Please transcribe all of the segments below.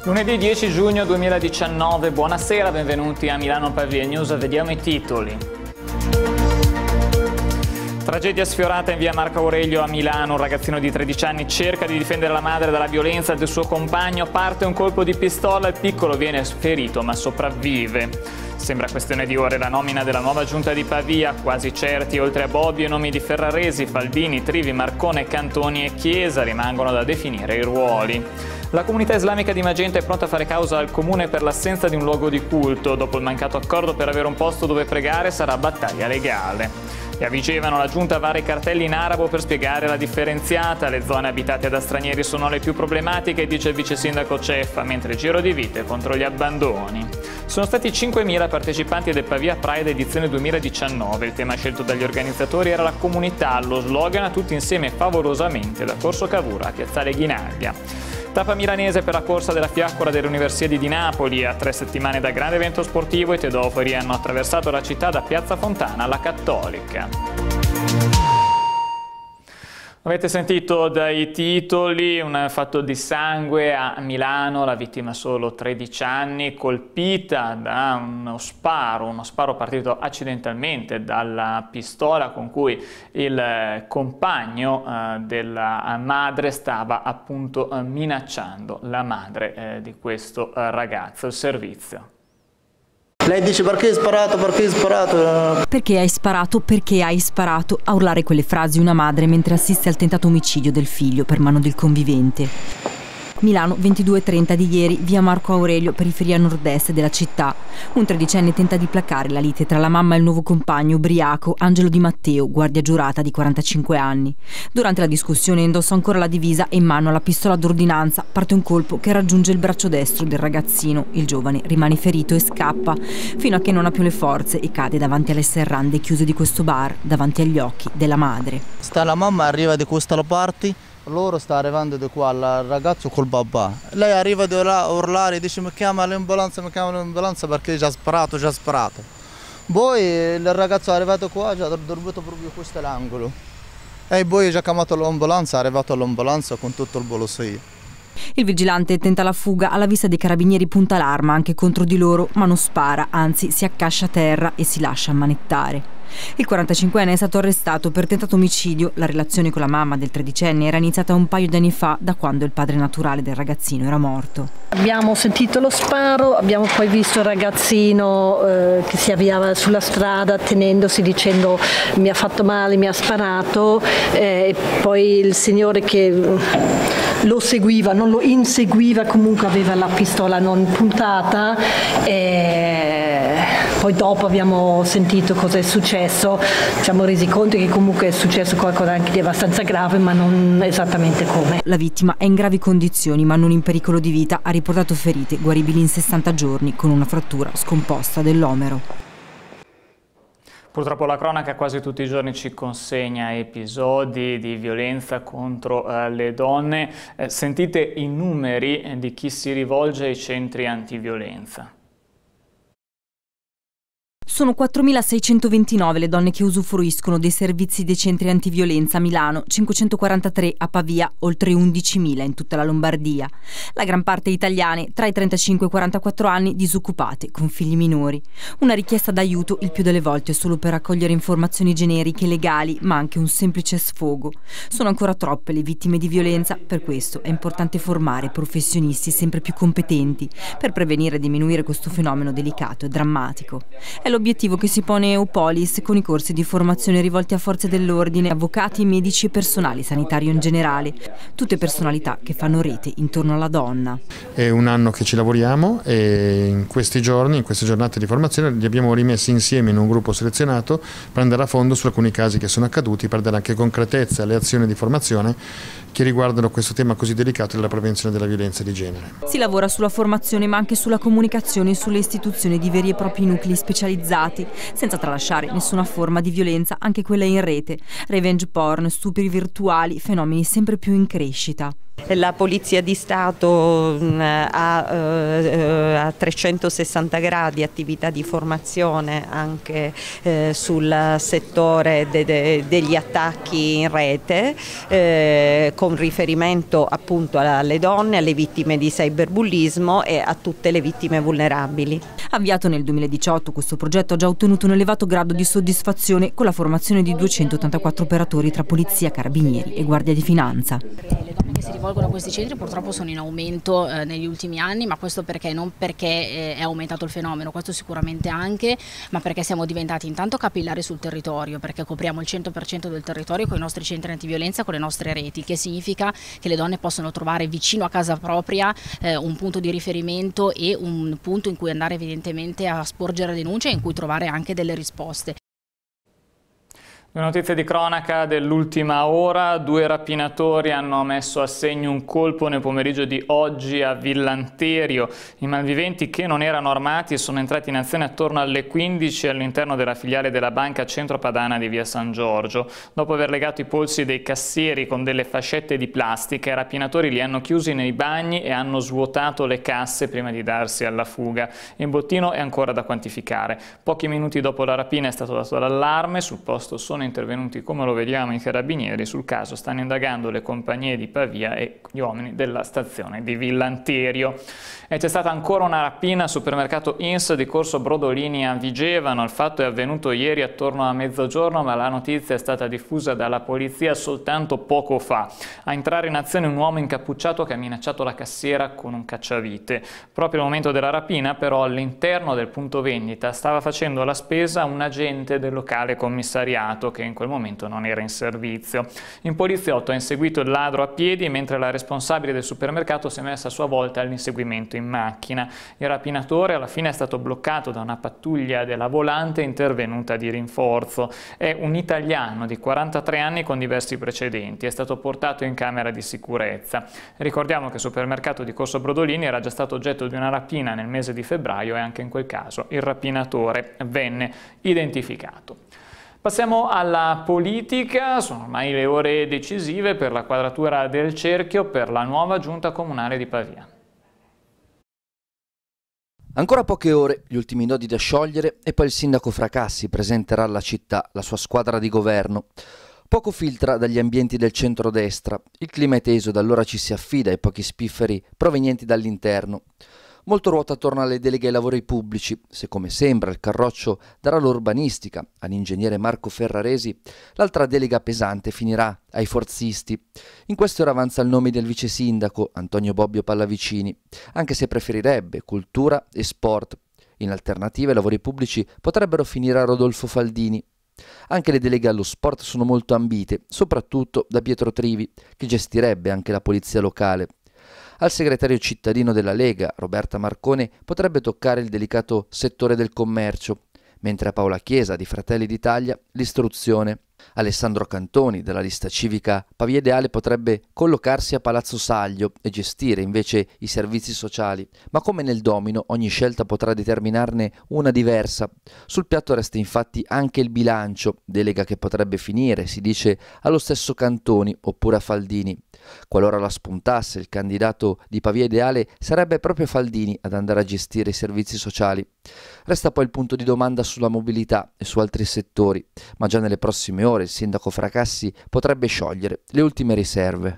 Lunedì 10 giugno 2019, buonasera, benvenuti a Milano Pavia News, vediamo i titoli. Tragedia sfiorata in via Marco Aurelio a Milano, un ragazzino di 13 anni cerca di difendere la madre dalla violenza del suo compagno, parte un colpo di pistola, il piccolo viene ferito ma sopravvive. Sembra questione di ore la nomina della nuova giunta di Pavia, quasi certi oltre a Bobbio i nomi di Ferraresi, Faldini, Trivi, Marcone, Cantoni e Chiesa, rimangono da definire i ruoli. La comunità islamica di Magenta è pronta a fare causa al comune per l'assenza di un luogo di culto. Dopo il mancato accordo per avere un posto dove pregare sarà battaglia legale. E a Vigevano la giunta vara i cartelli in arabo per spiegare la differenziata. Le zone abitate da stranieri sono le più problematiche, dice il vice sindaco Ceffa, mentre il giro di vite contro gli abbandoni. Sono stati 5.000 partecipanti del Pavia Pride edizione 2019. Il tema scelto dagli organizzatori era la comunità, lo slogan tutti insieme favolosamente da Corso Cavour a Piazzale Ghinaglia. Tappa milanese per la corsa della fiaccola delle Universiadi di Napoli. A 3 settimane dal grande evento sportivo i tedofori hanno attraversato la città da Piazza Fontana alla Cattolica. Avete sentito dai titoli, un fatto di sangue a Milano, la vittima solo 13 anni, colpita da uno sparo partito accidentalmente dalla pistola con cui il compagno della madre stava appunto minacciando la madre di questo ragazzo, il servizio. Lei dice perché hai sparato, perché hai sparato? Perché hai sparato, perché hai sparato, a urlare quelle frasi una madre mentre assiste al tentato omicidio del figlio per mano del convivente. Milano, 22:30 di ieri, via Marco Aurelio, periferia nord-est della città. Un 13enne tenta di placare la lite tra la mamma e il nuovo compagno ubriaco, Angelo Di Matteo, guardia giurata di 45 anni. Durante la discussione indossa ancora la divisa e in mano la pistola d'ordinanza. Parte un colpo che raggiunge il braccio destro del ragazzino. Il giovane rimane ferito e scappa, fino a che non ha più le forze e cade davanti alle serrande chiuse di questo bar, davanti agli occhi della madre. Sta la mamma, arriva di questa parte. Loro sta arrivando di qua, il ragazzo col babà. Lei arriva di là a urlare, dice mi chiama l'ambulanza perché già sparato, già sparato. Poi il ragazzo è arrivato qua, già dormito proprio questo è l'angolo. E poi già chiamato l'ambulanza, è arrivato all'ambulanza con tutto il bolosio. Il vigilante tenta la fuga, alla vista dei carabinieri punta l'arma anche contro di loro, ma non spara, anzi si accascia a terra e si lascia ammanettare. Il 45enne è stato arrestato per tentato omicidio. La relazione con la mamma del 13enne era iniziata un paio di anni fa, da quando il padre naturale del ragazzino era morto. Abbiamo sentito lo sparo, abbiamo poi visto il ragazzino che si avviava sulla strada tenendosi, dicendo mi ha fatto male, mi ha sparato, e poi il signore che lo seguiva, non lo inseguiva, comunque aveva la pistola non puntata, e poi dopo abbiamo sentito cosa è successo, ci siamo resi conto che comunque è successo qualcosa anche di abbastanza grave, ma non esattamente come. La vittima è in gravi condizioni ma non in pericolo di vita, ha riportato ferite guaribili in 60 giorni con una frattura scomposta dell'omero. Purtroppo la cronaca quasi tutti i giorni ci consegna episodi di violenza contro le donne. Sentite i numeri di chi si rivolge ai centri antiviolenza. Sono 4.629 le donne che usufruiscono dei servizi dei centri antiviolenza a Milano, 543 a Pavia, oltre 11.000 in tutta la Lombardia. La gran parte italiane tra i 35 e i 44 anni, disoccupate, con figli minori. Una richiesta d'aiuto il più delle volte solo per raccogliere informazioni generiche e legali, ma anche un semplice sfogo. Sono ancora troppe le vittime di violenza, per questo è importante formare professionisti sempre più competenti per prevenire e diminuire questo fenomeno delicato e drammatico. È l'obiettivo che si pone Eupolis con i corsi di formazione rivolti a forze dell'ordine, avvocati, medici e personale sanitario in generale. Tutte personalità che fanno rete intorno alla donna. È un anno che ci lavoriamo e in questi giorni, in queste giornate di formazione, li abbiamo rimessi insieme in un gruppo selezionato per andare a fondo su alcuni casi che sono accaduti, per dare anche concretezza alle azioni di formazione che riguardano questo tema così delicato della prevenzione della violenza di genere. Si lavora sulla formazione ma anche sulla comunicazione e sulle istituzioni di veri e propri nuclei specializzati, senza tralasciare nessuna forma di violenza, anche quella in rete, revenge porn, stupri virtuali, fenomeni sempre più in crescita. La Polizia di Stato ha a 360 gradi attività di formazione anche sul settore degli attacchi in rete, con riferimento appunto alle donne, alle vittime di cyberbullismo e a tutte le vittime vulnerabili. Avviato nel 2018, questo progetto ha già ottenuto un elevato grado di soddisfazione con la formazione di 284 operatori tra polizia, carabinieri e guardia di finanza. Le donne che si rivolgono a questi centri purtroppo sono in aumento negli ultimi anni, ma questo perché? Non perché è aumentato il fenomeno, questo sicuramente anche, ma perché siamo diventati intanto capillari sul territorio, perché copriamo il 100% del territorio con i nostri centri antiviolenza, con le nostre reti, che significa che le donne possono trovare vicino a casa propria un punto di riferimento e un punto in cui andare evidentemente a sporgere denuncia e in cui trovare anche delle risposte. Notizie di cronaca dell'ultima ora: 2 rapinatori hanno messo a segno un colpo nel pomeriggio di oggi a Villanterio. I malviventi, che non erano armati, sono entrati in azione attorno alle 15 all'interno della filiale della banca Centropadana di via San Giorgio. Dopo aver legato i polsi dei cassieri con delle fascette di plastica, i rapinatori li hanno chiusi nei bagni e hanno svuotato le casse prima di darsi alla fuga. Il bottino è ancora da quantificare. Pochi minuti dopo la rapina è stato dato l'allarme, sul posto sono intervenuti, come lo vediamo, i carabinieri. Sul caso stanno indagando le compagnie di Pavia e gli uomini della stazione di Villanterio. E c'è stata ancora una rapina al supermercato Ins di Corso Brodolini a Vigevano. Il fatto è avvenuto ieri attorno a mezzogiorno, ma la notizia è stata diffusa dalla polizia soltanto poco fa. A entrare in azione un uomo incappucciato che ha minacciato la cassiera con un cacciavite. Proprio al momento della rapina, però, all'interno del punto vendita stava facendo la spesa un agente del locale commissariato che in quel momento non era in servizio. Un poliziotto ha inseguito il ladro a piedi, mentre la responsabile del supermercato si è messa a sua volta all'inseguimento in macchina. Il rapinatore alla fine è stato bloccato da una pattuglia della volante intervenuta di rinforzo. È un italiano di 43 anni con diversi precedenti. È stato portato in camera di sicurezza. Ricordiamo che il supermercato di Corso Brodolini era già stato oggetto di una rapina nel mese di febbraio e anche in quel caso il rapinatore venne identificato. Passiamo alla politica. Sono ormai le ore decisive per la quadratura del cerchio per la nuova giunta comunale di Pavia. Ancora poche ore, gli ultimi nodi da sciogliere e poi il sindaco Fracassi presenterà alla città la sua squadra di governo. Poco filtra dagli ambienti del centrodestra, il clima è teso ed allora ci si affida ai pochi spifferi provenienti dall'interno. Molto ruota attorno alle deleghe ai lavori pubblici, se come sembra il carroccio darà l'urbanistica all'ingegnere Marco Ferraresi, l'altra delega pesante finirà ai forzisti. In queste ore avanza il nome del vice sindaco Antonio Bobbio Pallavicini, anche se preferirebbe cultura e sport. In alternativa ai lavori pubblici potrebbero finire a Rodolfo Faldini. Anche le deleghe allo sport sono molto ambite, soprattutto da Pietro Trivi, che gestirebbe anche la polizia locale. Al segretario cittadino della Lega, Roberta Marcone, potrebbe toccare il delicato settore del commercio, mentre a Paola Chiesa di Fratelli d'Italia l'istruzione. Alessandro Cantoni della lista civica Pavia Ideale potrebbe collocarsi a Palazzo Saglio e gestire invece i servizi sociali, ma come nel domino ogni scelta potrà determinarne una diversa. Sul piatto resta infatti anche il bilancio, delega che potrebbe finire, si dice, allo stesso Cantoni oppure a Faldini. Qualora la spuntasse, il candidato di Pavia Ideale sarebbe proprio Faldini ad andare a gestire i servizi sociali. Resta poi il punto di domanda sulla mobilità e su altri settori, ma già nelle prossime ore il sindaco Fracassi potrebbe sciogliere le ultime riserve.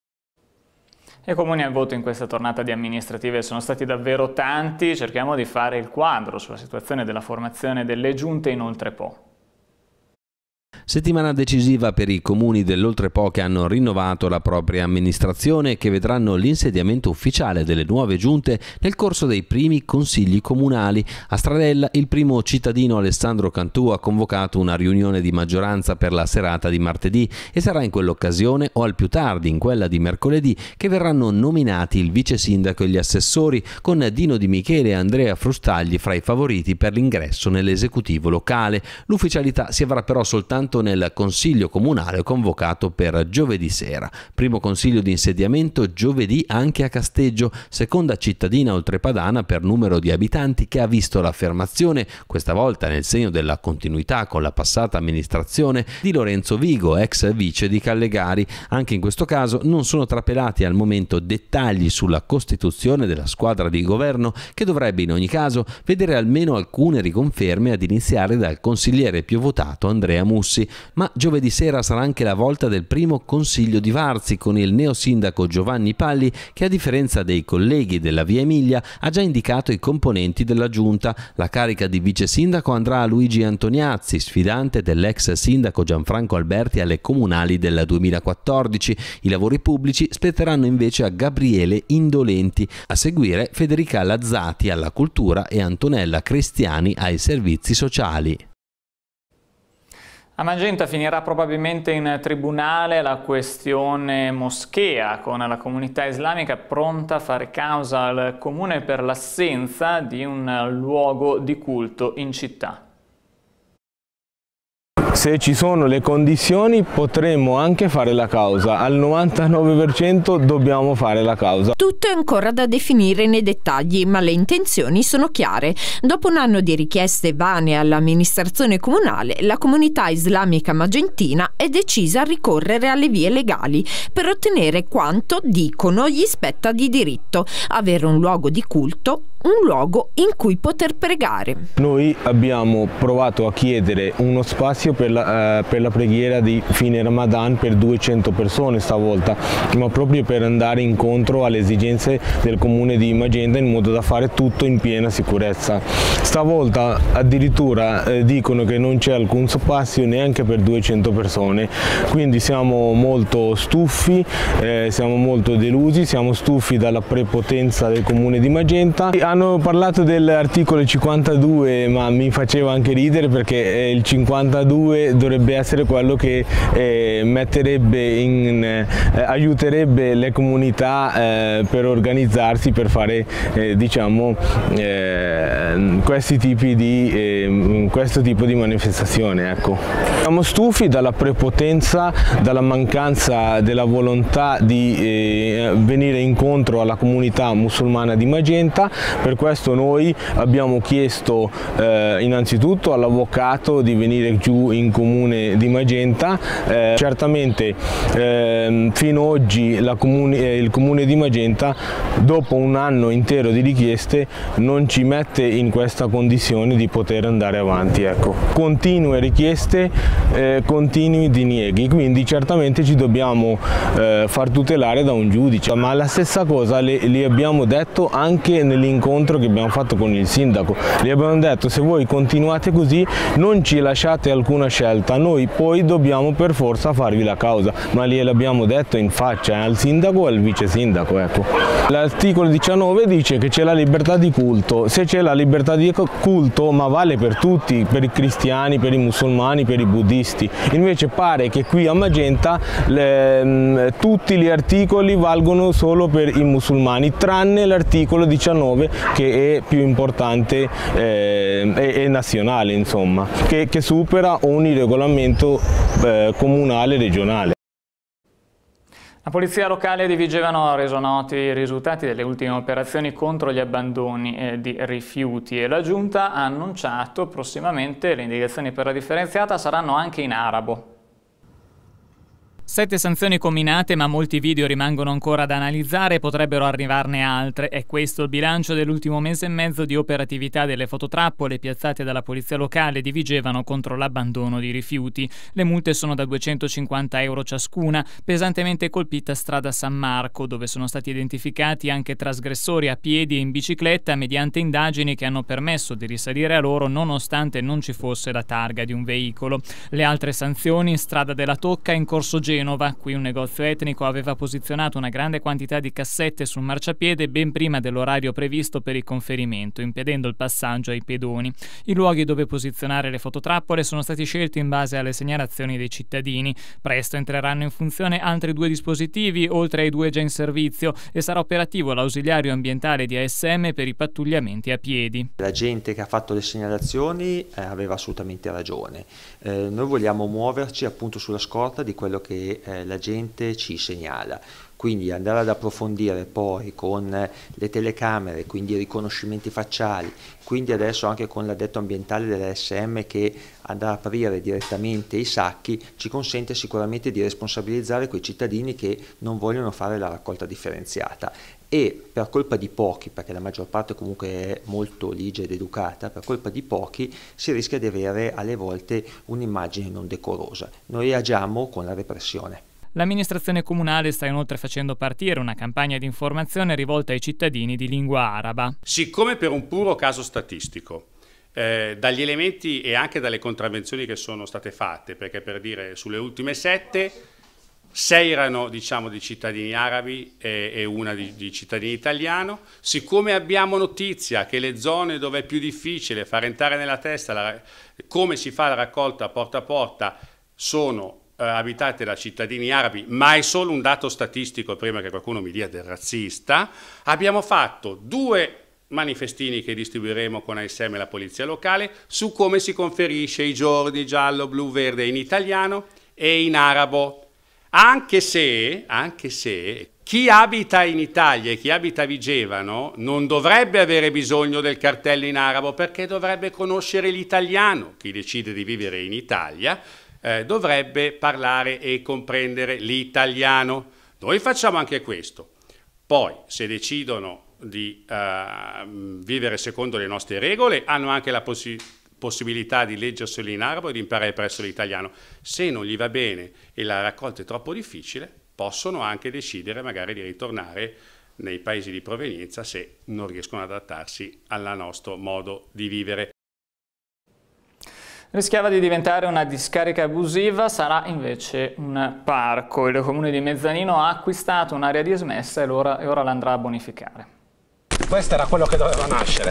I comuni al voto in questa tornata di amministrative sono stati davvero tanti. Cerchiamo di fare il quadro sulla situazione della formazione delle giunte in Oltrepo. Settimana decisiva per i comuni dell'Oltrepo che hanno rinnovato la propria amministrazione e che vedranno l'insediamento ufficiale delle nuove giunte nel corso dei primi consigli comunali. A Stradella il primo cittadino Alessandro Cantù ha convocato una riunione di maggioranza per la serata di martedì e sarà in quell'occasione o al più tardi in quella di mercoledì che verranno nominati il vice sindaco e gli assessori, con Dino Di Michele e Andrea Frustagli fra i favoriti per l'ingresso nell'esecutivo locale. L'ufficialità si avrà però soltanto votato nel Consiglio Comunale convocato per giovedì sera. Primo consiglio di insediamento giovedì anche a Casteggio, seconda cittadina oltrepadana per numero di abitanti, che ha visto l'affermazione, questa volta nel segno della continuità con la passata amministrazione, di Lorenzo Vigo, ex vice di Callegari. Anche in questo caso non sono trapelati al momento dettagli sulla costituzione della squadra di governo, che dovrebbe in ogni caso vedere almeno alcune riconferme, ad iniziare dal consigliere più votato Andrea Mussi. Ma giovedì sera sarà anche la volta del primo consiglio di Varzi, con il neosindaco Giovanni Palli, che a differenza dei colleghi della Via Emilia ha già indicato i componenti della giunta. La carica di vice sindaco andrà a Luigi Antoniazzi, sfidante dell'ex sindaco Gianfranco Alberti alle comunali del 2014. I lavori pubblici spetteranno invece a Gabriele Indolenti, a seguire Federica Lazzati alla cultura e Antonella Cristiani ai servizi sociali. A Magenta finirà probabilmente in tribunale la questione moschea, con la comunità islamica pronta a fare causa al comune per l'assenza di un luogo di culto in città. Se ci sono le condizioni potremmo anche fare la causa, al 99% dobbiamo fare la causa. Tutto è ancora da definire nei dettagli, ma le intenzioni sono chiare. Dopo un anno di richieste vane all'amministrazione comunale, la comunità islamica magentina è decisa a ricorrere alle vie legali per ottenere quanto, dicono, gli spetta di diritto: avere un luogo di culto, un luogo in cui poter pregare. Noi abbiamo provato a chiedere uno spazio per la preghiera di fine Ramadan per 200 persone stavolta, ma proprio per andare incontro alle esigenze del comune di Magenta, in modo da fare tutto in piena sicurezza. Stavolta addirittura dicono che non c'è alcun spazio neanche per 200 persone, quindi siamo molto stufi, siamo molto delusi, siamo stufi dalla prepotenza del comune di Magenta. Hanno parlato dell'articolo 52, ma mi faceva anche ridere, perché il 52 dovrebbe essere quello che aiuterebbe le comunità per organizzarsi, per fare questo tipo di manifestazione. Ecco. Siamo stufi dalla prepotenza, dalla mancanza della volontà di venire incontro alla comunità musulmana di Magenta. Per questo noi abbiamo chiesto innanzitutto all'avvocato di venire giù in comune di Magenta. Certamente fino ad oggi il comune di Magenta, dopo un anno intero di richieste, non ci mette in questa condizione di poter andare avanti. Ecco. Continue richieste, continui dinieghi, quindi certamente ci dobbiamo far tutelare da un giudice. Ma la stessa cosa li abbiamo detto anche nell'incontro che abbiamo fatto con il sindaco. Gli abbiamo detto: se voi continuate così non ci lasciate alcuna scelta, noi poi dobbiamo per forza farvi la causa, ma gliel'abbiamo detto in faccia al sindaco e al vice sindaco. Ecco. L'articolo 19 dice che c'è la libertà di culto. Se c'è la libertà di culto, ma vale per tutti, per i cristiani, per i musulmani, per i buddisti. Invece pare che qui a Magenta tutti gli articoli valgono solo per i musulmani, tranne l'articolo 19, che è più importante e nazionale, insomma, che supera ogni regolamento comunale e regionale. La polizia locale di Vigevano ha reso noti i risultati delle ultime operazioni contro gli abbandoni di rifiuti, e la Giunta ha annunciato prossimamente le indicazioni per la differenziata saranno anche in arabo. 7 sanzioni comminate, ma molti video rimangono ancora da analizzare e potrebbero arrivarne altre. È questo il bilancio dell'ultimo mese e mezzo di operatività delle fototrappole piazzate dalla polizia locale di Vigevano contro l'abbandono di rifiuti. Le multe sono da 250 euro ciascuna. Pesantemente colpita strada San Marco, dove sono stati identificati anche trasgressori a piedi e in bicicletta mediante indagini che hanno permesso di risalire a loro nonostante non ci fosse la targa di un veicolo. Le altre sanzioni: strada della Tocca in corso Genova, Genova. Qui un negozio etnico aveva posizionato una grande quantità di cassette sul marciapiede ben prima dell'orario previsto per il conferimento, impedendo il passaggio ai pedoni. I luoghi dove posizionare le fototrappole sono stati scelti in base alle segnalazioni dei cittadini. Presto entreranno in funzione altri 2 dispositivi, oltre ai 2 già in servizio, e sarà operativo l'ausiliario ambientale di ASM per i pattugliamenti a piedi. La gente che ha fatto le segnalazioni aveva assolutamente ragione. Noi vogliamo muoverci appunto sulla scorta di quello che la gente ci segnala. Quindi andare ad approfondire poi con le telecamere, quindi i riconoscimenti facciali, quindi adesso anche con l'addetto ambientale dell'ASM che andrà a aprire direttamente i sacchi, ci consente sicuramente di responsabilizzare quei cittadini che non vogliono fare la raccolta differenziata. E per colpa di pochi, perché la maggior parte comunque è molto ligia ed educata, per colpa di pochi si rischia di avere alle volte un'immagine non decorosa. Noi agiamo con la repressione. L'amministrazione comunale sta inoltre facendo partire una campagna di informazione rivolta ai cittadini di lingua araba. Siccome per un puro caso statistico, dagli elementi e anche dalle contravvenzioni che sono state fatte, perché per dire sulle ultime 7, 6 erano di cittadini arabi e una di cittadini italiano, siccome abbiamo notizia che le zone dove è più difficile far entrare nella testa come si fa la raccolta porta a porta sono abitate da cittadini arabi, ma è solo un dato statistico prima che qualcuno mi dia del razzista, abbiamo fatto 2 manifestini che distribuiremo con ASM e la polizia locale su come si conferisce i giorni giallo, blu, verde in italiano e in arabo, anche se chi abita in Italia e chi abita a Vigevano non dovrebbe avere bisogno del cartello in arabo perché dovrebbe conoscere l'italiano. Chi decide di vivere in Italia dovrebbe parlare e comprendere l'italiano. Noi facciamo anche questo. Poi, se decidono di vivere secondo le nostre regole, hanno anche la possibilità di leggerselo in arabo e di imparare presso l'italiano. Se non gli va bene e la raccolta è troppo difficile, possono anche decidere magari di ritornare nei paesi di provenienza se non riescono ad adattarsi al nostro modo di vivere. Rischiava di diventare una discarica abusiva, sarà invece un parco. Il comune di Mezzanino ha acquistato un'area dismessa e ora l'andrà a bonificare. Questo era quello che doveva nascere,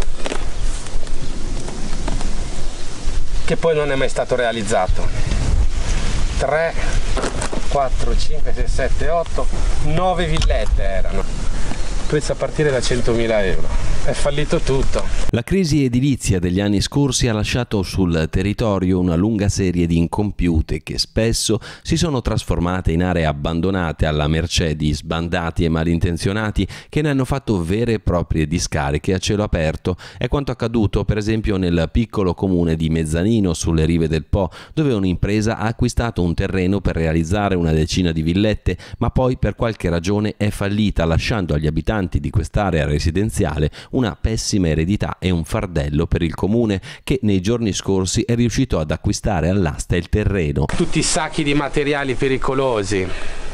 che poi non è mai stato realizzato. 3, 4, 5, 6, 7, 8, 9 villette erano. Prezzo a partire da 100.000 euro. È fallito tutto. La crisi edilizia degli anni scorsi ha lasciato sul territorio una lunga serie di incompiute che spesso si sono trasformate in aree abbandonate alla mercé di sbandati e malintenzionati che ne hanno fatto vere e proprie discariche a cielo aperto. È quanto accaduto per esempio nel piccolo comune di Mezzanino sulle rive del Po, dove un'impresa ha acquistato un terreno per realizzare una decina di villette, ma poi per qualche ragione è fallita, lasciando agli abitanti di quest'area residenziale una pessima eredità e un fardello per il comune che nei giorni scorsi è riuscito ad acquistare all'asta il terreno. Tutti i sacchi di materiali pericolosi.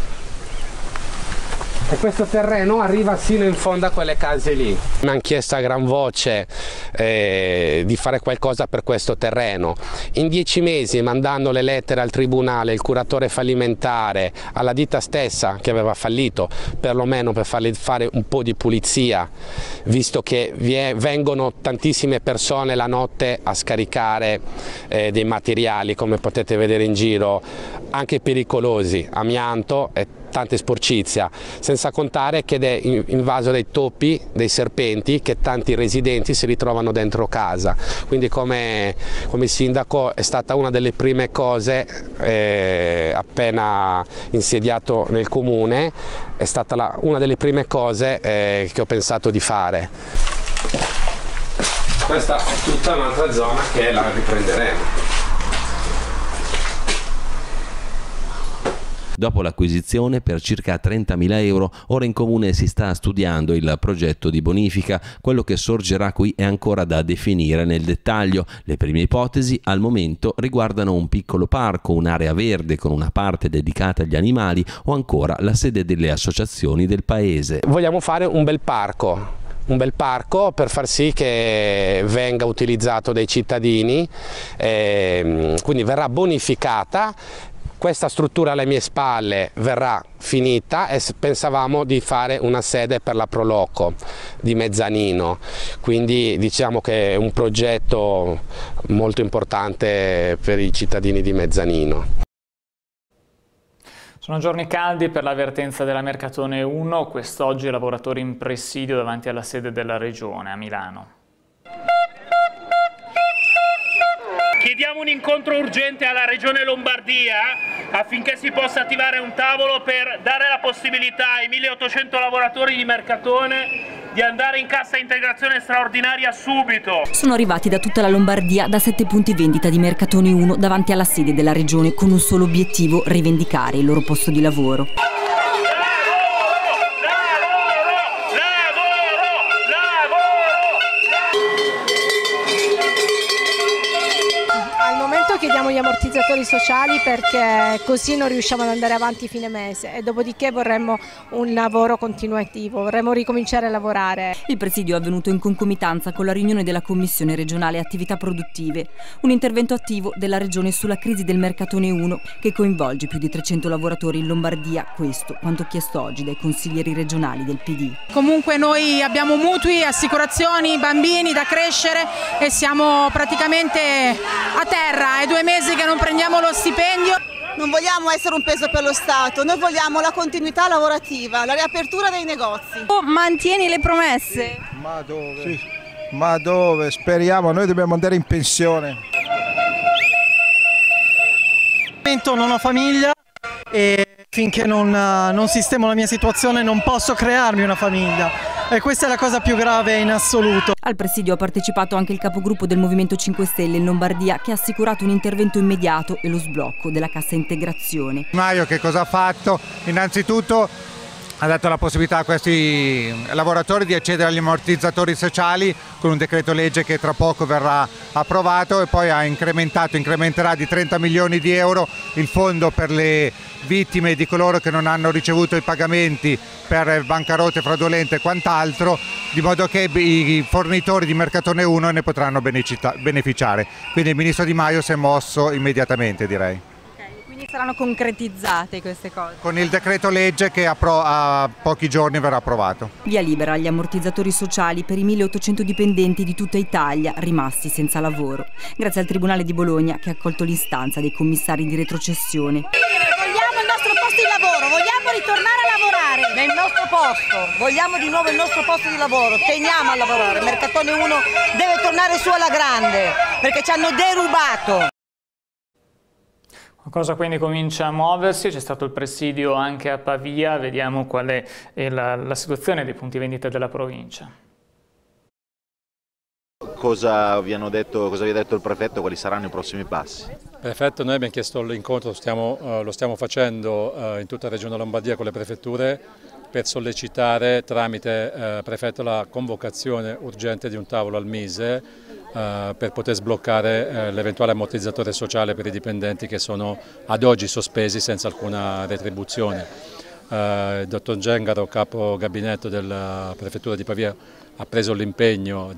E questo terreno arriva sino in fondo a quelle case lì. Mi hanno chiesto a gran voce di fare qualcosa per questo terreno. In 10 mesi, mandando le lettere al tribunale, il curatore fallimentare, alla ditta stessa che aveva fallito, perlomeno per fargli fare un po' di pulizia, visto che vengono tantissime persone la notte a scaricare dei materiali, come potete vedere in giro, anche pericolosi, amianto e tanta sporcizia, senza contare che è invaso dai topi, dei serpenti che tanti residenti si ritrovano dentro casa. Quindi come sindaco è stata una delle prime cose appena insediato nel comune, è stata una delle prime cose che ho pensato di fare. Questa è tutta un'altra zona che la riprenderemo. Dopo l'acquisizione per circa 30.000 euro, ora in comune si sta studiando il progetto di bonifica. Quello che sorgerà qui è ancora da definire nel dettaglio. Le prime ipotesi al momento riguardano un piccolo parco, un'area verde con una parte dedicata agli animali o ancora la sede delle associazioni del paese. Vogliamo fare un bel parco per far sì che venga utilizzato dai cittadini, quindi verrà bonificata. questa struttura alle mie spalle verrà finita e pensavamo di fare una sede per la Proloco di mezzanino, quindi diciamo che è un progetto molto importante per i cittadini di Mezzanino. Sono giorni caldi per la vertenza della Mercatone 1, quest'oggi lavoratori in presidio davanti alla sede della Regione a Milano. Chiediamo un incontro urgente alla Regione Lombardia affinché si possa attivare un tavolo per dare la possibilità ai 1800 lavoratori di Mercatone di andare in cassa integrazione straordinaria subito. Sono arrivati da tutta la Lombardia, da 7 punti vendita di Mercatone 1 davanti alla sede della Regione con un solo obiettivo: rivendicare il loro posto di lavoro. Chiediamo gli ammortizzatori sociali perché così non riusciamo ad andare avanti fine mese e dopodiché vorremmo un lavoro continuativo, vorremmo ricominciare a lavorare. Il presidio è avvenuto in concomitanza con la riunione della Commissione regionale attività produttive, un intervento attivo della Regione sulla crisi del Mercatone 1 che coinvolge più di 300 lavoratori in Lombardia, questo quanto chiesto oggi dai consiglieri regionali del PD. Comunque noi abbiamo mutui, assicurazioni, bambini da crescere e siamo praticamente a terra. È 2 mesi che non prendiamo lo stipendio. Non vogliamo essere un peso per lo Stato, noi vogliamo la continuità lavorativa, la riapertura dei negozi. Mantieni le promesse? Ma dove? Sì. Ma dove? Speriamo, noi dobbiamo andare in pensione. Non ho famiglia e finché non sistemo la mia situazione non posso crearmi una famiglia. E questa è la cosa più grave in assoluto. Al presidio ha partecipato anche il capogruppo del Movimento 5 Stelle in Lombardia, che ha assicurato un intervento immediato e lo sblocco della cassa integrazione. Maio che cosa ha fatto? Innanzitutto ha dato la possibilità a questi lavoratori di accedere agli ammortizzatori sociali con un decreto legge che tra poco verrà approvato, e poi incrementerà di 30 milioni di euro il fondo per le vittime di coloro che non hanno ricevuto i pagamenti per bancarotte fraudolente e quant'altro, di modo che i fornitori di Mercatone 1 ne potranno beneficiare. Quindi il ministro Di Maio si è mosso immediatamente, direi. Quindi saranno concretizzate queste cose? Con il decreto legge che a pochi giorni verrà approvato. Via libera agli ammortizzatori sociali per i 1800 dipendenti di tutta Italia rimasti senza lavoro, grazie al Tribunale di Bologna che ha accolto l'istanza dei commissari di retrocessione. Vogliamo il nostro posto di lavoro, vogliamo ritornare a lavorare nel nostro posto, vogliamo di nuovo il nostro posto di lavoro, teniamo a lavorare. Mercatone 1 deve tornare su alla grande perché ci hanno derubato. Qualcosa quindi comincia a muoversi, c'è stato il presidio anche a Pavia, vediamo qual è la situazione dei punti vendita della provincia. Cosa vi ha detto il prefetto, quali saranno i prossimi passi? Prefetto, noi abbiamo chiesto l'incontro, lo stiamo facendo in tutta la regione Lombardia con le prefetture per sollecitare tramite prefetto la convocazione urgente di un tavolo al Mise per poter sbloccare l'eventuale ammortizzatore sociale per i dipendenti che sono ad oggi sospesi senza alcuna retribuzione. Il dottor Gengaro, capo gabinetto della prefettura di Pavia, ha preso l'impegno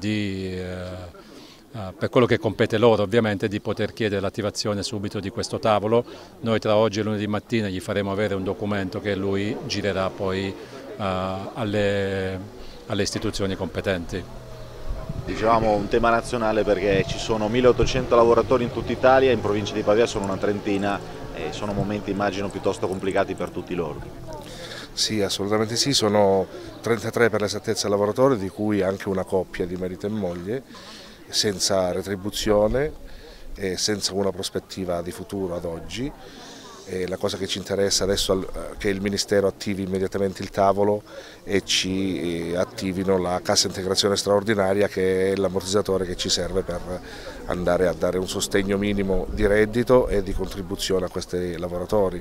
per quello che compete loro ovviamente, di poter chiedere l'attivazione subito di questo tavolo. Noi tra oggi e lunedì mattina gli faremo avere un documento che lui girerà poi alle istituzioni competenti. Dicevamo un tema nazionale perché ci sono 1800 lavoratori in tutta Italia, in provincia di Pavia sono una trentina e sono momenti immagino piuttosto complicati per tutti loro. Sì, assolutamente sì, sono 33 per l'esattezza lavoratori, di cui anche una coppia di marito e moglie, senza retribuzione e senza una prospettiva di futuro ad oggi. E la cosa che ci interessa adesso è che il Ministero attivi immediatamente il tavolo e ci attivino la cassa integrazione straordinaria, che è l'ammortizzatore che ci serve per andare a dare un sostegno minimo di reddito e di contribuzione a questi lavoratori.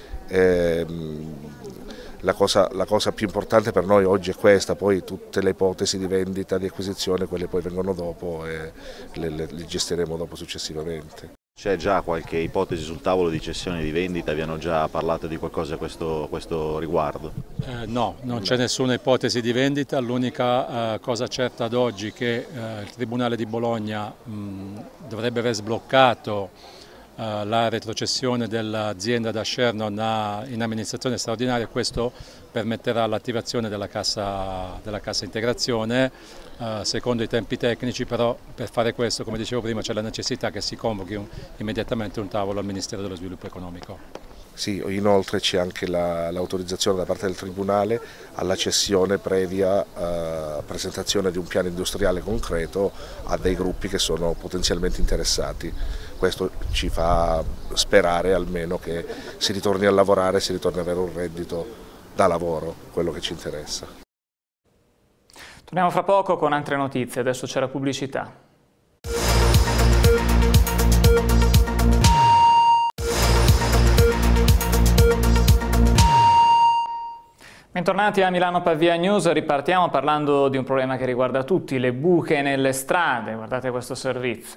La cosa più importante per noi oggi è questa, poi tutte le ipotesi di vendita, di acquisizione, quelle poi vengono dopo e le gestiremo dopo successivamente. C'è già qualche ipotesi sul tavolo di cessione di vendita? Vi hanno già parlato di qualcosa a questo riguardo? No, non c'è nessuna ipotesi di vendita, l'unica cosa certa ad oggi è che il Tribunale di Bologna dovrebbe aver sbloccato la retrocessione dell'azienda da Shernon in amministrazione straordinaria. Questo permetterà l'attivazione della cassa integrazione secondo i tempi tecnici, però per fare questo, come dicevo prima, c'è la necessità che si convochi immediatamente un tavolo al Ministero dello Sviluppo Economico. Sì, inoltre c'è anche l'autorizzazione da parte del Tribunale alla cessione previa presentazione di un piano industriale concreto a dei gruppi che sono potenzialmente interessati. Questo ci fa sperare almeno che si ritorni a lavorare, si ritorni ad avere un reddito da lavoro, quello che ci interessa. Torniamo fra poco con altre notizie, adesso c'è la pubblicità. Bentornati a Milano Pavia News, ripartiamo parlando di un problema che riguarda tutti, le buche nelle strade. Guardate questo servizio.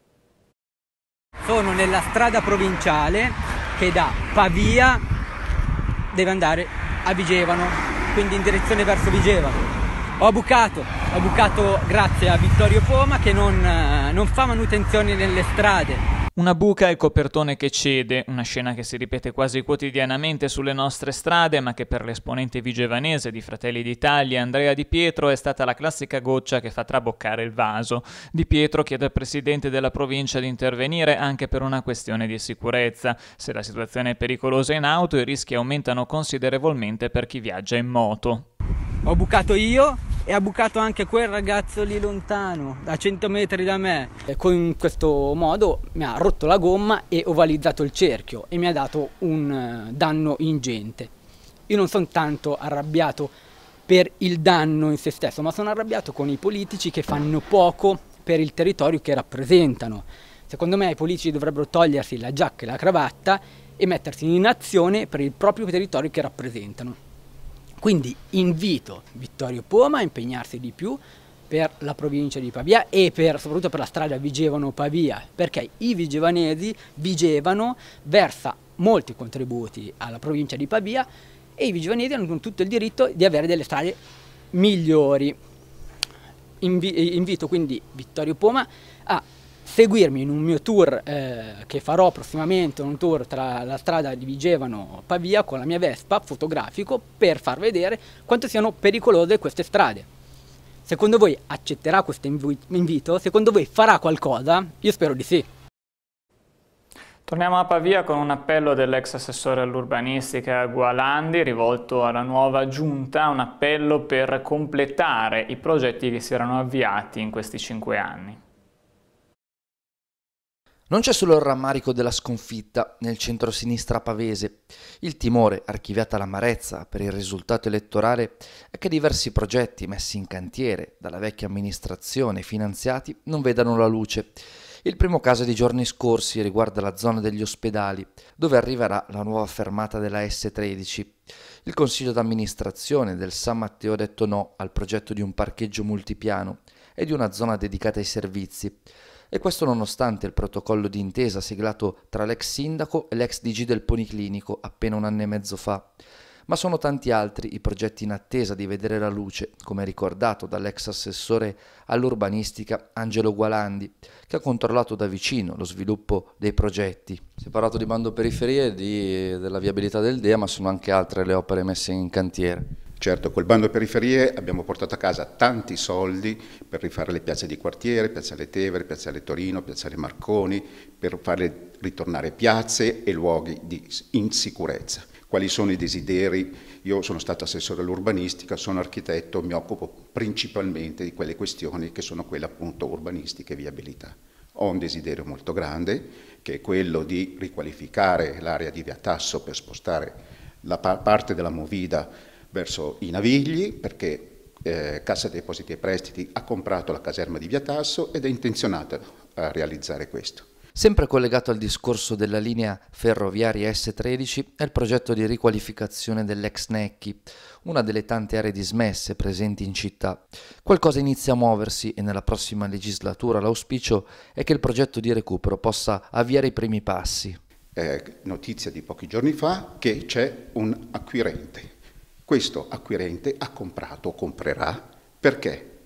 Sono nella strada provinciale che da Pavia deve andare a Vigevano, quindi in direzione verso Vigevano. Ho bucato grazie a Vittorio Poma che non fa manutenzione nelle strade. Una buca e il copertone che cede, una scena che si ripete quasi quotidianamente sulle nostre strade, ma che per l'esponente vigevanese di Fratelli d'Italia, Andrea Di Pietro, è stata la classica goccia che fa traboccare il vaso. Di Pietro chiede al presidente della provincia di intervenire anche per una questione di sicurezza. Se la situazione è pericolosa in auto, i rischi aumentano considerevolmente per chi viaggia in moto. Ho bucato io e ha bucato anche quel ragazzo lì lontano, a 100 metri da me. Con questo modo mi ha rotto la gomma e ovalizzato il cerchio e mi ha dato un danno ingente. Io non sono tanto arrabbiato per il danno in se stesso, ma sono arrabbiato con i politici che fanno poco per il territorio che rappresentano. Secondo me i politici dovrebbero togliersi la giacca e la cravatta e mettersi in azione per il proprio territorio che rappresentano. Quindi invito Vittorio Poma a impegnarsi di più per la provincia di Pavia e soprattutto per la strada Vigevano-Pavia, perché i vigevanesi, Vigevano versa molti contributi alla provincia di Pavia e i vigevanesi hanno tutto il diritto di avere delle strade migliori. Invito quindi Vittorio Poma a seguirmi in un mio tour che farò prossimamente, un tour tra la strada di Vigevano-Pavia con la mia Vespa fotografico per far vedere quanto siano pericolose queste strade. Secondo voi accetterà questo invito? Secondo voi farà qualcosa? Io spero di sì. Torniamo a Pavia con un appello dell'ex assessore all'urbanistica Gualandi rivolto alla nuova giunta, un appello per completare i progetti che si erano avviati in questi 5 anni. Non c'è solo il rammarico della sconfitta nel centro-sinistra pavese. Il timore, archiviata l'amarezza per il risultato elettorale, è che diversi progetti messi in cantiere dalla vecchia amministrazione finanziati non vedano la luce. Il primo caso di giorni scorsi riguarda la zona degli ospedali, dove arriverà la nuova fermata della S13. Il consiglio d'amministrazione del San Matteo ha detto no al progetto di un parcheggio multipiano e di una zona dedicata ai servizi. E questo nonostante il protocollo d'intesa siglato tra l'ex sindaco e l'ex DG del Policlinico appena 1 anno e mezzo fa. Ma sono tanti altri i progetti in attesa di vedere la luce, come ricordato dall'ex assessore all'urbanistica Angelo Gualandi, che ha controllato da vicino lo sviluppo dei progetti. Si è parlato di bando periferie e della viabilità del DEA, ma sono anche altre le opere messe in cantiere. Certo, col bando periferie abbiamo portato a casa tanti soldi per rifare le piazze di quartiere, Piazzale Tevere, Piazzale Torino, Piazzale Marconi, per fare ritornare piazze e luoghi in sicurezza. Quali sono i desideri? Io sono stato assessore all'urbanistica, sono architetto, mi occupo principalmente di quelle questioni che sono quelle appunto urbanistiche e viabilità. Ho un desiderio molto grande, che è quello di riqualificare l'area di Via Tasso per spostare la parte della Movida verso i Navigli, perché Cassa Depositi e Prestiti ha comprato la caserma di Via Tasso ed è intenzionata a realizzare questo. Sempre collegato al discorso della linea ferroviaria S13 è il progetto di riqualificazione dell'ex Necchi, una delle tante aree dismesse presenti in città. Qualcosa inizia a muoversi e nella prossima legislatura l'auspicio è che il progetto di recupero possa avviare i primi passi. Notizia di pochi giorni fa che c'è un acquirente. Questo acquirente ha comprato o comprerà perché?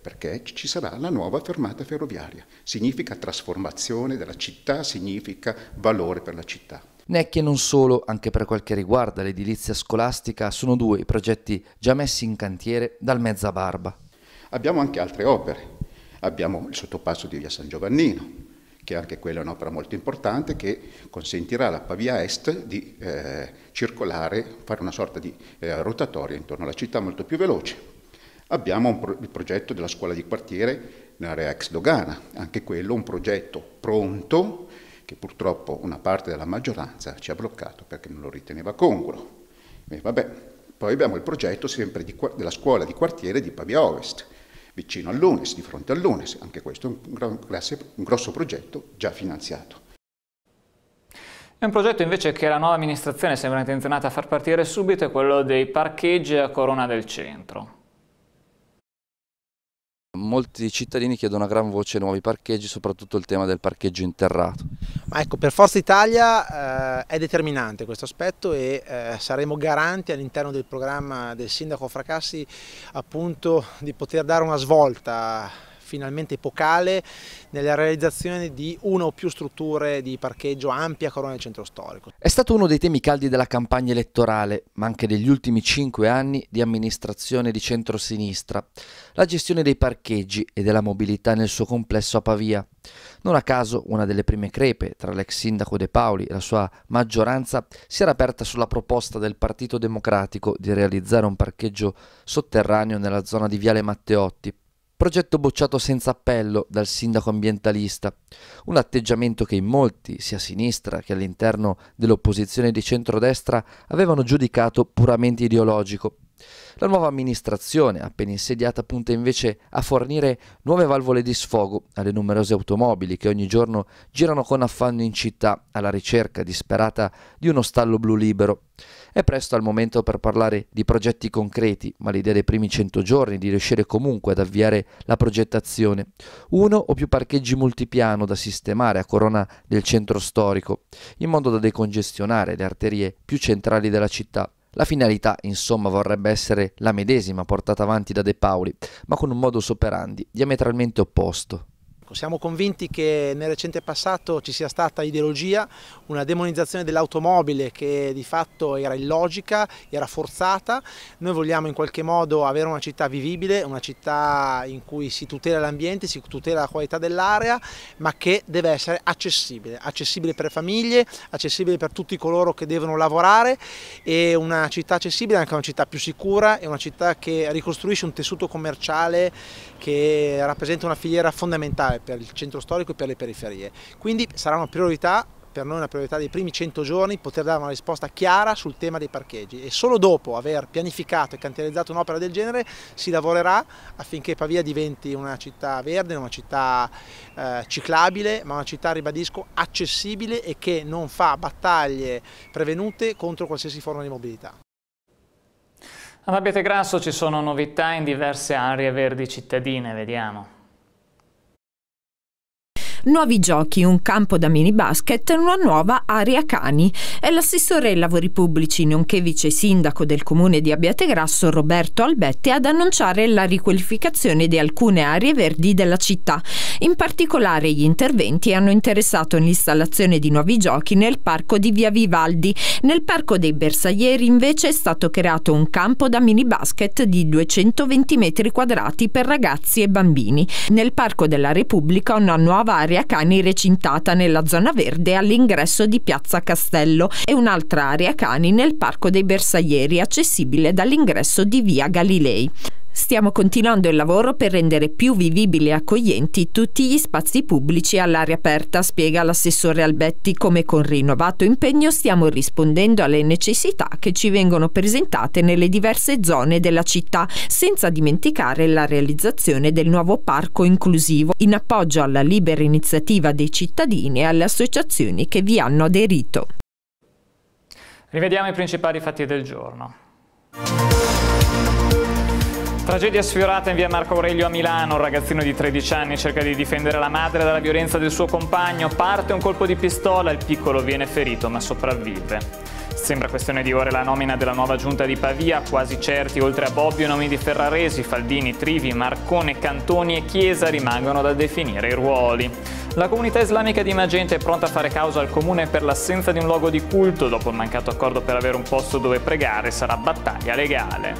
Perché ci sarà la nuova fermata ferroviaria. Significa trasformazione della città, significa valore per la città. Necchi e non solo, anche per quel che riguarda l'edilizia scolastica, sono 2 i progetti già messi in cantiere dal Mezzabarba. Abbiamo anche altre opere. Abbiamo il sottopasso di via San Giovannino, che anche quella è un'opera molto importante che consentirà alla Pavia Est di circolare, fare una sorta di rotatoria intorno alla città molto più veloce. Abbiamo il progetto della scuola di quartiere nell'area ex dogana, anche quello un progetto pronto che purtroppo una parte della maggioranza ci ha bloccato perché non lo riteneva congruo. Poi abbiamo il progetto sempre della scuola di quartiere di Pavia Ovest, vicino all'Unes, di fronte all'Unes, anche questo è un grosso progetto già finanziato. È un progetto invece che la nuova amministrazione sembra intenzionata a far partire subito, è quello dei parcheggi a Corona del Centro. Molti cittadini chiedono a gran voce nuovi parcheggi, soprattutto il tema del parcheggio interrato. Ma ecco, per Forza Italia è determinante questo aspetto e saremo garanti all'interno del programma del sindaco Fracassi appunto di poter dare una svolta finalmente epocale nella realizzazione di una o più strutture di parcheggio ampia a Corona del Centro Storico. È stato uno dei temi caldi della campagna elettorale, ma anche degli ultimi 5 anni di amministrazione di centrosinistra, la gestione dei parcheggi e della mobilità nel suo complesso a Pavia. Non a caso una delle prime crepe tra l'ex sindaco De Paoli e la sua maggioranza si era aperta sulla proposta del Partito Democratico di realizzare un parcheggio sotterraneo nella zona di Viale Matteotti, progetto bocciato senza appello dal sindaco ambientalista, un atteggiamento che in molti, sia a sinistra che all'interno dell'opposizione di centrodestra, avevano giudicato puramente ideologico. La nuova amministrazione, appena insediata, punta invece a fornire nuove valvole di sfogo alle numerose automobili che ogni giorno girano con affanno in città alla ricerca disperata di uno stallo blu libero. È presto al momento per parlare di progetti concreti, ma l'idea dei primi 100 giorni di riuscire comunque ad avviare la progettazione. 1 o più parcheggi multipiano da sistemare a Corona del Centro Storico, in modo da decongestionare le arterie più centrali della città. La finalità, insomma, vorrebbe essere la medesima portata avanti da De Paoli, ma con un modus operandi diametralmente opposto. Siamo convinti che nel recente passato ci sia stata ideologia, una demonizzazione dell'automobile che di fatto era illogica, era forzata. Noi vogliamo in qualche modo avere una città vivibile, una città in cui si tutela l'ambiente, si tutela la qualità dell'area, ma che deve essere accessibile, accessibile per le famiglie, accessibile per tutti coloro che devono lavorare, e una città accessibile è anche una città più sicura, è una città che ricostruisce un tessuto commerciale che rappresenta una filiera fondamentale per il centro storico e per le periferie. Quindi sarà una priorità, per noi una priorità dei primi 100 giorni, poter dare una risposta chiara sul tema dei parcheggi, e solo dopo aver pianificato e cantierizzato un'opera del genere si lavorerà affinché Pavia diventi una città verde, una città ciclabile, ma una città, ribadisco, accessibile e che non fa battaglie prevenute contro qualsiasi forma di mobilità. Ad Abbiategrasso ci sono novità in diverse aree verdi cittadine, vediamo. Nuovi giochi, un campo da mini basket e una nuova area cani. È l'assessore ai lavori pubblici nonché vice sindaco del comune di Abbiategrasso, Roberto Albetti, ad annunciare la riqualificazione di alcune aree verdi della città. In particolare gli interventi hanno interessato l'installazione di nuovi giochi nel parco di Via Vivaldi. Nel parco dei Bersaglieri invece è stato creato un campo da mini basket di 220 metri quadrati per ragazzi e bambini. Nel parco della Repubblica una nuova area cani recintata nella zona verde all'ingresso di Piazza Castello e un'altra area cani nel parco dei Bersaglieri accessibile dall'ingresso di Via Galilei. Stiamo continuando il lavoro per rendere più vivibili e accoglienti tutti gli spazi pubblici all'aria aperta, spiega l'assessore Albetti, come con rinnovato impegno stiamo rispondendo alle necessità che ci vengono presentate nelle diverse zone della città, senza dimenticare la realizzazione del nuovo parco inclusivo, in appoggio alla libera iniziativa dei cittadini e alle associazioni che vi hanno aderito. Rivediamo i principali fatti del giorno. Tragedia sfiorata in via Marco Aurelio a Milano. Un ragazzino di 13 anni cerca di difendere la madre dalla violenza del suo compagno. Parte un colpo di pistola, il piccolo viene ferito ma sopravvive. Sembra questione di ore la nomina della nuova giunta di Pavia, quasi certi oltre a Bobbio i nomi di Ferraresi, Faldini, Trivi, Marcone, Cantoni e Chiesa rimangono da definire i ruoli. La comunità islamica di Magenta è pronta a fare causa al comune per l'assenza di un luogo di culto. Dopo il mancato accordo per avere un posto dove pregare sarà battaglia legale.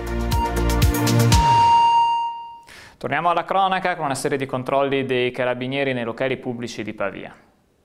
Torniamo alla cronaca con una serie di controlli dei carabinieri nei locali pubblici di Pavia.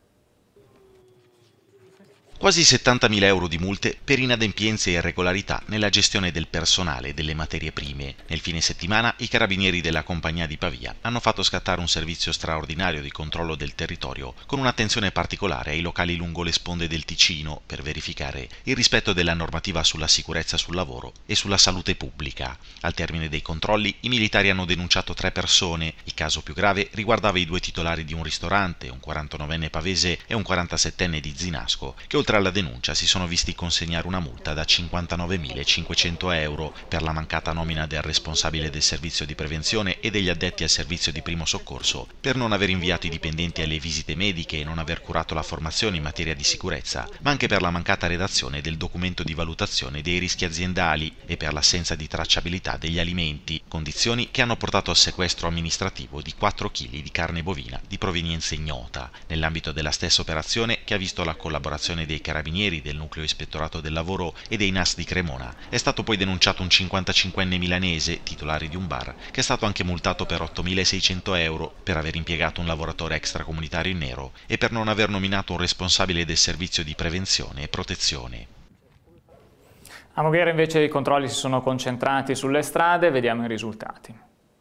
Quasi 70.000 euro di multe per inadempienze e irregolarità nella gestione del personale e delle materie prime. Nel fine settimana i carabinieri della compagnia di Pavia hanno fatto scattare un servizio straordinario di controllo del territorio con un'attenzione particolare ai locali lungo le sponde del Ticino per verificare il rispetto della normativa sulla sicurezza sul lavoro e sulla salute pubblica. Al termine dei controlli i militari hanno denunciato 3 persone. Il caso più grave riguardava i 2 titolari di un ristorante, un 49enne pavese e un 47enne di Zinasco, che oltre alla denuncia si sono visti consegnare una multa da 59.500 euro per la mancata nomina del responsabile del servizio di prevenzione e degli addetti al servizio di primo soccorso, per non aver inviato i dipendenti alle visite mediche e non aver curato la formazione in materia di sicurezza, ma anche per la mancata redazione del documento di valutazione dei rischi aziendali e per l'assenza di tracciabilità degli alimenti, condizioni che hanno portato al sequestro amministrativo di 4 kg di carne bovina di provenienza ignota. Nell'ambito della stessa operazione, che ha visto la collaborazione dei carabinieri, del nucleo ispettorato del lavoro e dei NAS di Cremona, è stato poi denunciato un 55enne milanese, titolare di un bar, che è stato anche multato per 8.600 euro per aver impiegato un lavoratore extracomunitario in nero e per non aver nominato un responsabile del servizio di prevenzione e protezione. A Voghera invece i controlli si sono concentrati sulle strade, vediamo i risultati.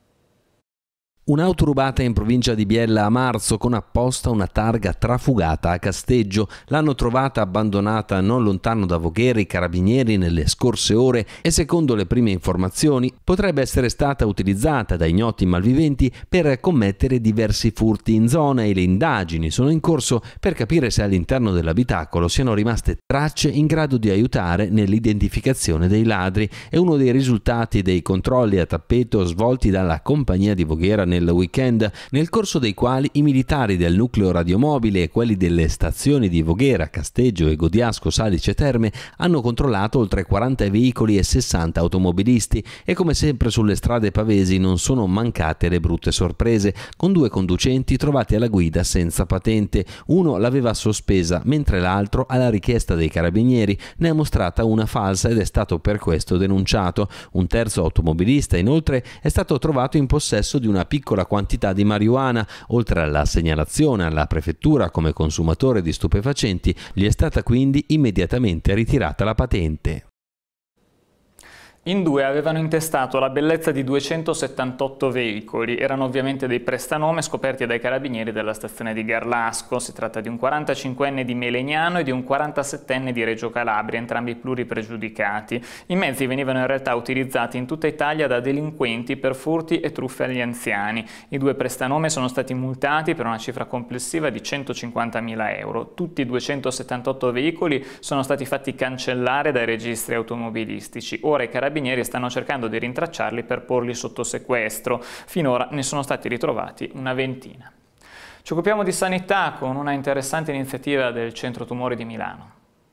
Un'auto rubata in provincia di Biella a marzo con apposta una targa trafugata a Casteggio. L'hanno trovata abbandonata non lontano da Voghera i carabinieri nelle scorse ore e secondo le prime informazioni potrebbe essere stata utilizzata da ignoti malviventi per commettere diversi furti in zona e le indagini sono in corso per capire se all'interno dell'abitacolo siano rimaste tracce in grado di aiutare nell'identificazione dei ladri. È uno dei risultati dei controlli a tappeto svolti dalla compagnia di Voghera nel weekend, nel corso dei quali i militari del nucleo radiomobile e quelli delle stazioni di Voghera, Casteggio e Godiasco Salice Terme hanno controllato oltre 40 veicoli e 60 automobilisti e come sempre sulle strade pavesi non sono mancate le brutte sorprese, con 2 conducenti trovati alla guida senza patente. Uno l'aveva sospesa mentre l'altro, alla richiesta dei carabinieri, ne ha mostrata una falsa ed è stato per questo denunciato. Un terzo automobilista inoltre è stato trovato in possesso di una piccola quantità di marijuana. Oltre alla segnalazione alla prefettura come consumatore di stupefacenti, gli è stata quindi immediatamente ritirata la patente. In 2 avevano intestato la bellezza di 278 veicoli, erano ovviamente dei prestanome scoperti dai carabinieri della stazione di Garlasco. Si tratta di un 45enne di Melegnano e di un 47enne di Reggio Calabria, entrambi pluripregiudicati. I mezzi venivano in realtà utilizzati in tutta Italia da delinquenti per furti e truffe agli anziani. I 2 prestanome sono stati multati per una cifra complessiva di 150.000 euro. Tutti i 278 veicoli sono stati fatti cancellare dai registri automobilistici. Ora i carabinieri stanno cercando di rintracciarli per porli sotto sequestro. Finora ne sono stati ritrovati una ventina. Ci occupiamo di sanità con una interessante iniziativa del Centro Tumori di Milano.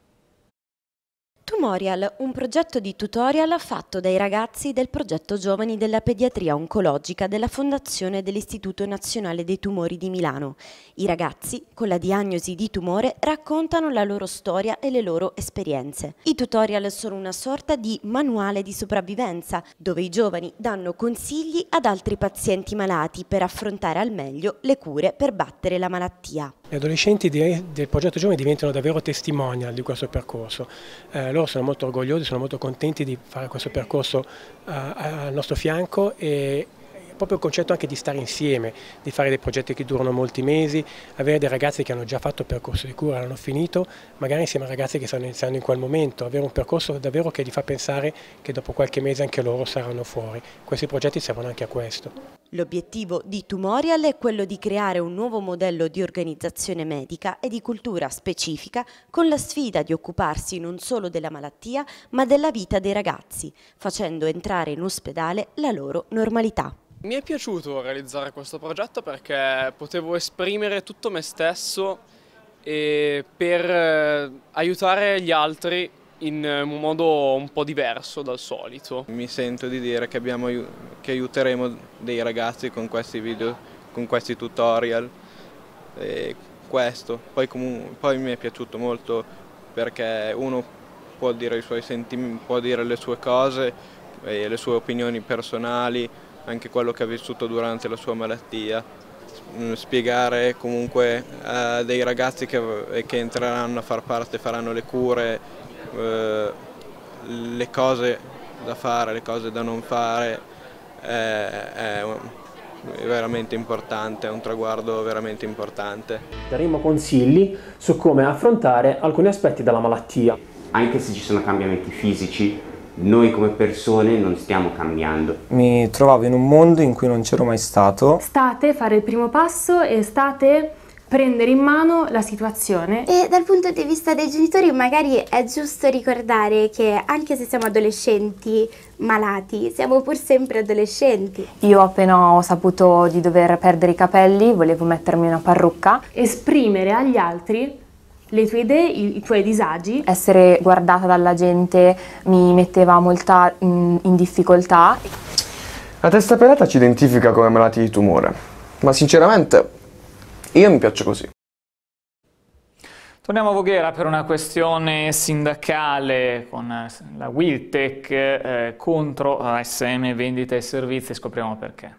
Tumorial, un progetto di tutorial fatto dai ragazzi del progetto Giovani della Pediatria Oncologica della Fondazione dell'Istituto Nazionale dei Tumori di Milano. I ragazzi, con la diagnosi di tumore, raccontano la loro storia e le loro esperienze. I tutorial sono una sorta di manuale di sopravvivenza, dove i giovani danno consigli ad altri pazienti malati per affrontare al meglio le cure per battere la malattia. Gli adolescenti del progetto Giovani diventano davvero testimonial di questo percorso. Loro sono molto orgogliosi, sono molto contenti di fare questo percorso al nostro fianco e proprio il concetto anche di stare insieme, di fare dei progetti che durano molti mesi, avere dei ragazzi che hanno già fatto il percorso di cura, l'hanno finito, magari insieme a ragazzi che stanno iniziando in quel momento, avere un percorso davvero che gli fa pensare che dopo qualche mese anche loro saranno fuori. Questi progetti servono anche a questo. L'obiettivo di Tumorial è quello di creare un nuovo modello di organizzazione medica e di cultura specifica con la sfida di occuparsi non solo della malattia ma della vita dei ragazzi, facendo entrare in ospedale la loro normalità. Mi è piaciuto realizzare questo progetto perché potevo esprimere tutto me stesso per aiutare gli altri in un modo un po' diverso dal solito. Mi sento di dire che aiuteremo dei ragazzi con questi video, con questi tutorial. E questo. Poi mi è piaciuto molto perché uno può dire i suoi sentimenti, può dire le sue cose, le sue opinioni personali, anche quello che ha vissuto durante la sua malattia. Spiegare comunque a dei ragazzi che entreranno a far parte, faranno le cure, le cose da fare, le cose da non fare, è veramente importante, è un traguardo veramente importante. Daremo consigli su come affrontare alcuni aspetti della malattia. Anche se ci sono cambiamenti fisici, noi come persone non stiamo cambiando. Mi trovavo in un mondo in cui non c'ero mai stato. State fare il primo passo e state prendere in mano la situazione. E dal punto di vista dei genitori magari è giusto ricordare che anche se siamo adolescenti malati, siamo pur sempre adolescenti. Io appena ho saputo di dover perdere i capelli, volevo mettermi una parrucca. Esprimere agli altri le tue idee, i tuoi disagi. Essere guardata dalla gente mi metteva molta in difficoltà. La testa pelata ci identifica come malati di tumore, ma sinceramente io mi piaccio così. Torniamo a Voghera per una questione sindacale con la Wiltec contro ASM Vendita e Servizi, scopriamo perché.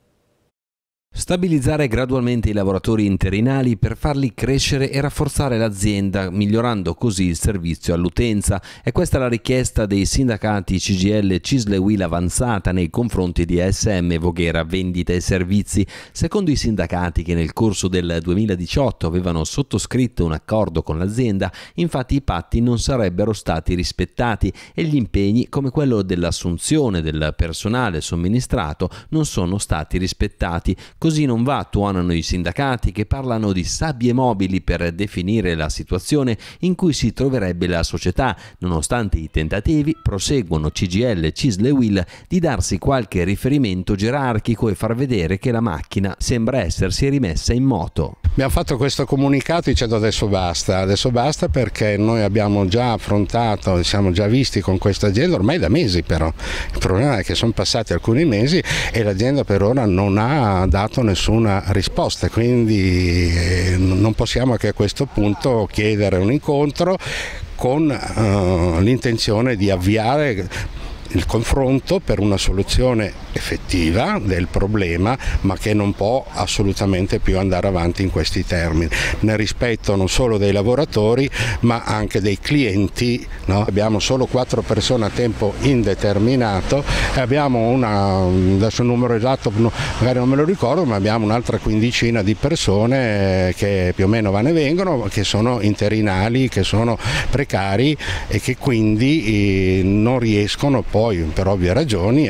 Stabilizzare gradualmente i lavoratori interinali per farli crescere e rafforzare l'azienda, migliorando così il servizio all'utenza. È questa la richiesta dei sindacati CGIL CISL e UIL avanzata nei confronti di ASM Voghera Vendita e Servizi. Secondo i sindacati, che nel corso del 2018 avevano sottoscritto un accordo con l'azienda, infatti i patti non sarebbero stati rispettati e gli impegni, come quello dell'assunzione del personale somministrato, non sono stati rispettati. Così non va, tuonano i sindacati, che parlano di sabbie mobili per definire la situazione in cui si troverebbe la società. Nonostante i tentativi, proseguono CGIL, CISL e UIL di darsi qualche riferimento gerarchico e far vedere che la macchina sembra essersi rimessa in moto. Abbiamo fatto questo comunicato dicendo adesso basta perché noi abbiamo già affrontato, siamo già visti con questa azienda ormai da mesi, però il problema è che sono passati alcuni mesi e l'azienda per ora non ha dato nessuna risposta, quindi non possiamo che a questo punto chiedere un incontro con l'intenzione di avviare il confronto per una soluzione effettiva del problema, ma che non può assolutamente più andare avanti in questi termini, nel rispetto non solo dei lavoratori ma anche dei clienti, no? Abbiamo solo 4 persone a tempo indeterminato e abbiamo adesso il numero esatto magari non me lo ricordo, ma abbiamo un'altra quindicina di persone che più o meno vanno e vengono, che sono interinali, che sono precari e che quindi non riescono poi per ovvie ragioni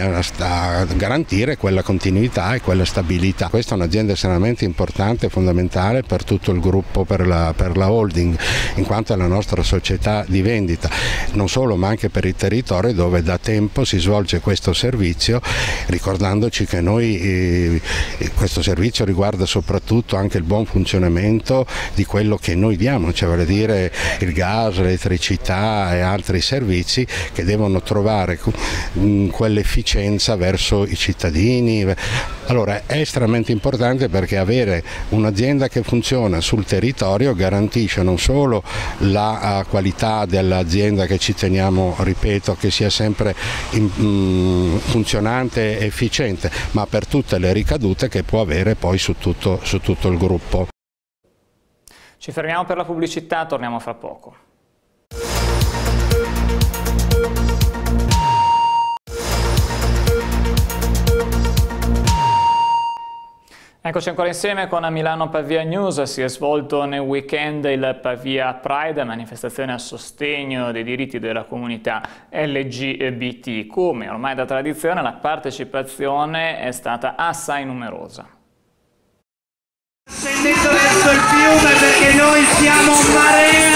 a garantire quella continuità e quella stabilità. Questa è un'azienda estremamente importante e fondamentale per tutto il gruppo, per la holding, in quanto è la nostra società di vendita, non solo ma anche per il territorio dove da tempo si svolge questo servizio, ricordandoci che noi questo servizio riguarda soprattutto anche il buon funzionamento di quello che noi diamo, cioè vale dire il gas, l'elettricità e altri servizi che devono trovare quell'efficienza verso i cittadini. Allora è estremamente importante perché avere un'azienda che funziona sul territorio garantisce non solo la qualità dell'azienda, che ci teniamo, ripeto, che sia sempre funzionante e efficiente, ma per tutte le ricadute che può avere poi su tutto il gruppo. Ci fermiamo per la pubblicità, torniamo fra poco. Eccoci ancora insieme con Milano Pavia News. Si è svolto nel weekend il Pavia Pride, manifestazione a sostegno dei diritti della comunità LGBT. Come ormai da tradizione, la partecipazione è stata assai numerosa. Scendendo verso il fiume perché noi siamo Marea!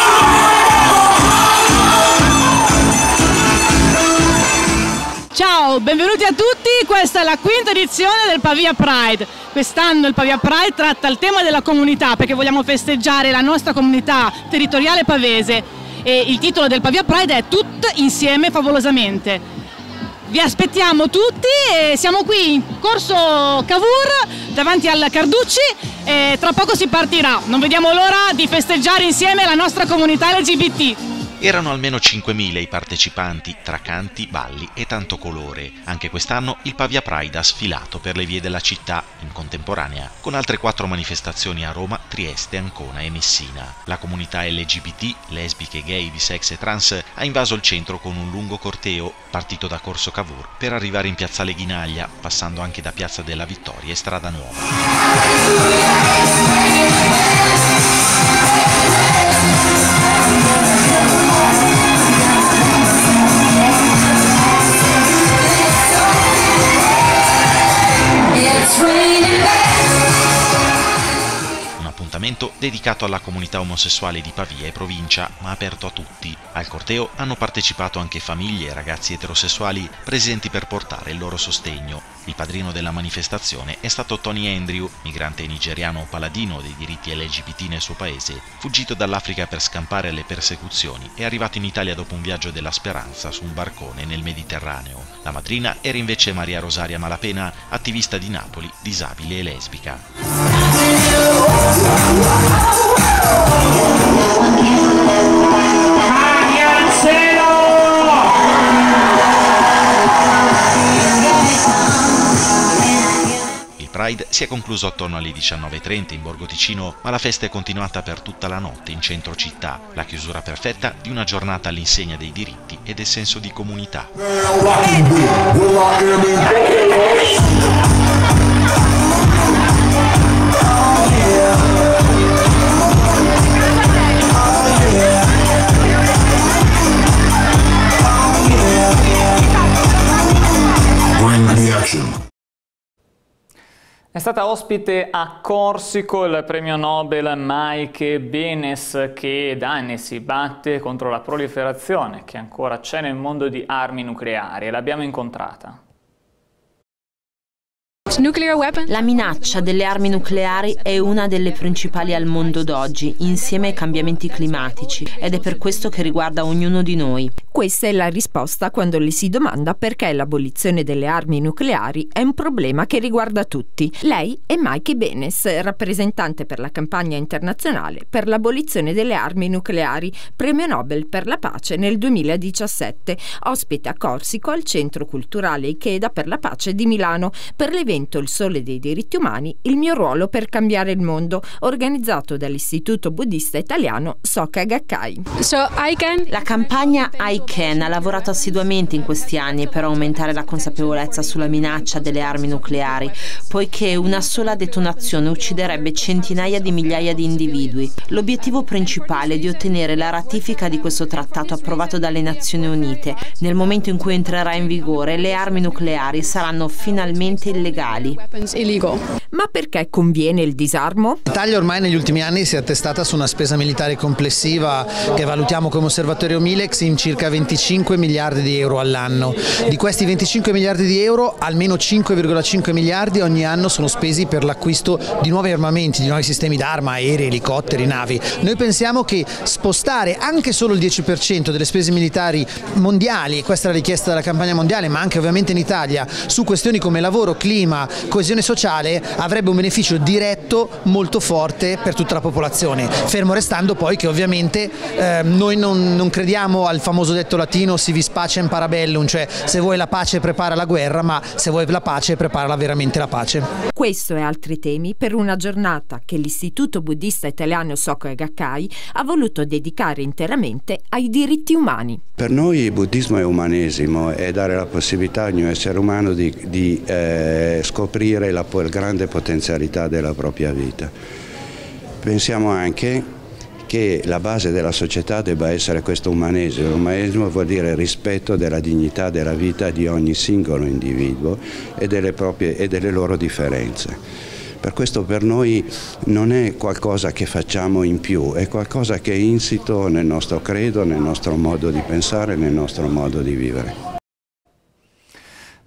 Ciao, Ciao, benvenuti a tutti, questa è la quinta edizione del Pavia Pride. Quest'anno il Pavia Pride tratta il tema della comunità perché vogliamo festeggiare la nostra comunità territoriale pavese e il titolo del Pavia Pride è Tutte insieme favolosamente. Vi aspettiamo tutti e siamo qui in Corso Cavour davanti al Carducci e tra poco si partirà. Non vediamo l'ora di festeggiare insieme la nostra comunità LGBT. Erano almeno 5.000 i partecipanti, tra canti, balli e tanto colore. Anche quest'anno il Pavia Pride ha sfilato per le vie della città in contemporanea, con altre 4 manifestazioni a Roma, Trieste, Ancona e Messina. La comunità LGBT, lesbiche, gay, bisex e trans, ha invaso il centro con un lungo corteo, partito da Corso Cavour, per arrivare in Piazzale Ghinaglia, passando anche da Piazza della Vittoria e Strada Un appuntamento dedicato alla comunità omosessuale di Pavia e provincia, ma aperto a tutti. Al corteo hanno partecipato anche famiglie e ragazzi eterosessuali presenti per portare il loro sostegno. Il padrino della manifestazione è stato Tony Andrew, migrante nigeriano paladino dei diritti LGBT nel suo paese, fuggito dall'Africa per scampare alle persecuzioni e arrivato in Italia dopo un viaggio della speranza su un barcone nel Mediterraneo. La madrina era invece Maria Rosaria Malapena, attivista di Napoli, disabile e lesbica. Il Pride si è concluso attorno alle 19:30 in Borgo Ticino, ma la festa è continuata per tutta la notte in centro città, la chiusura perfetta di una giornata all'insegna dei diritti e del senso di comunità. È stata ospite a Corsico il premio Nobel Maike Benes, che da anni si batte contro la proliferazione che ancora c'è nel mondo di armi nucleari e l'abbiamo incontrata. La minaccia delle armi nucleari è una delle principali al mondo d'oggi, insieme ai cambiamenti climatici, ed è per questo che riguarda ognuno di noi. Questa è la risposta quando le si domanda perché l'abolizione delle armi nucleari è un problema che riguarda tutti. Lei è Maike Benes, rappresentante per la campagna internazionale per l'abolizione delle armi nucleari, premio Nobel per la pace nel 2017, ospite a Corsico al Centro Culturale Ikeda per la pace di Milano per l'evento Il Sole dei diritti umani, il mio ruolo per cambiare il mondo, organizzato dall'Istituto Buddista Italiano Soka Gakkai. La campagna I Can ha lavorato assiduamente in questi anni per aumentare la consapevolezza sulla minaccia delle armi nucleari, poiché una sola detonazione ucciderebbe centinaia di migliaia di individui. L'obiettivo principale è di ottenere la ratifica di questo trattato approvato dalle Nazioni Unite. Nel momento in cui entrerà in vigore, le armi nucleari saranno finalmente illegali. Ma perché conviene il disarmo? L'Italia ormai negli ultimi anni si è attestata su una spesa militare complessiva che valutiamo come osservatorio Milex in circa 25 miliardi di euro all'anno. Di questi 25 miliardi di euro, almeno 5,5 miliardi ogni anno sono spesi per l'acquisto di nuovi armamenti, di nuovi sistemi d'arma, aerei, elicotteri, navi. Noi pensiamo che spostare anche solo il 10% delle spese militari mondiali, e questa è la richiesta della campagna mondiale, ma anche ovviamente in Italia, su questioni come lavoro, clima, coesione sociale, avrebbe un beneficio diretto molto forte per tutta la popolazione, fermo restando poi che ovviamente noi non crediamo al famoso detto latino si vis pacem parabellum, cioè se vuoi la pace prepara la guerra, ma se vuoi la pace prepara veramente la pace. Questo e altri temi per una giornata che l'Istituto Buddista Italiano Soka Gakkai ha voluto dedicare interamente ai diritti umani. Per noi il buddismo è umanesimo, è dare la possibilità a ogni essere umano di scoprire la grande potenzialità della propria vita. Pensiamo anche che la base della società debba essere questo umanesimo. L'umanesimo vuol dire rispetto della dignità della vita di ogni singolo individuo e delle loro differenze. Per questo per noi non è qualcosa che facciamo in più, è qualcosa che è insito nel nostro credo, nel nostro modo di pensare, nel nostro modo di vivere.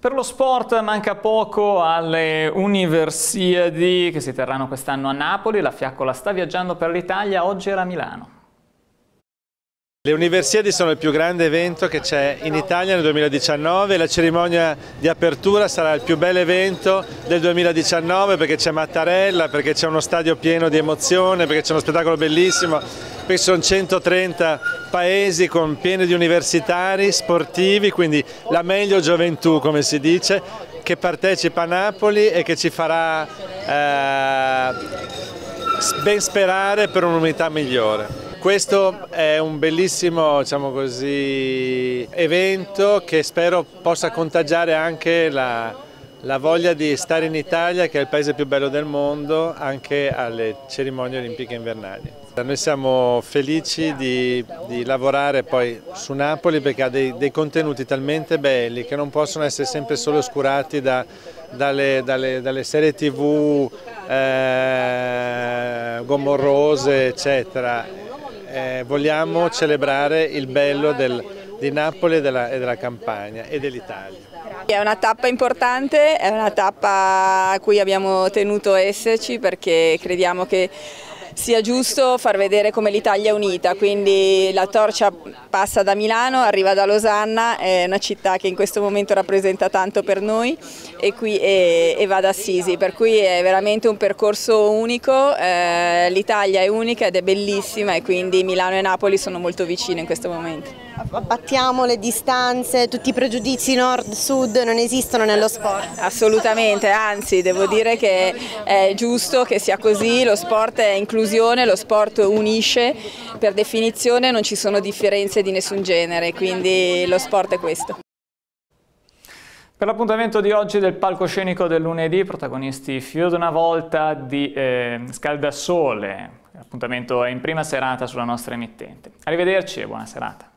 Per lo sport manca poco alle Universiadi che si terranno quest'anno a Napoli. La Fiaccola sta viaggiando per l'Italia, oggi era a Milano. Le Universiadi sono il più grande evento che c'è in Italia nel 2019, la cerimonia di apertura sarà il più bel evento del 2019 perché c'è Mattarella, perché c'è uno stadio pieno di emozione, perché c'è uno spettacolo bellissimo, perché ci sono 130 paesi pieni di universitari, sportivi, quindi la meglio gioventù come si dice, che partecipa a Napoli e che ci farà ben sperare per un'unità migliore. Questo è un bellissimo, diciamo così, evento che spero possa contagiare anche la voglia di stare in Italia, che è il paese più bello del mondo, anche alle cerimonie olimpiche invernali. Noi siamo felici di lavorare poi su Napoli perché ha dei contenuti talmente belli che non possono essere sempre solo oscurati dalle serie TV gomorrose, eccetera. Vogliamo celebrare il bello di Napoli e della Campania e dell'Italia. È una tappa importante, è una tappa a cui abbiamo tenuto a esserci perché crediamo che sia giusto far vedere come l'Italia è unita, quindi la torcia passa da Milano, arriva da Losanna, è una città che in questo momento rappresenta tanto per noi e va ad Assisi, per cui è veramente un percorso unico, l'Italia è unica ed è bellissima e quindi Milano e Napoli sono molto vicine in questo momento. Abbattiamo le distanze, tutti i pregiudizi nord-sud non esistono nello sport? Assolutamente, anzi devo dire che è giusto che sia così, lo sport è inclusione, lo sport unisce, per definizione non ci sono differenze di nessun genere, quindi lo sport è questo. Per l'appuntamento di oggi del palcoscenico del lunedì, protagonisti più di una volta di Scaldasole, l'appuntamento è in prima serata sulla nostra emittente. Arrivederci e buona serata.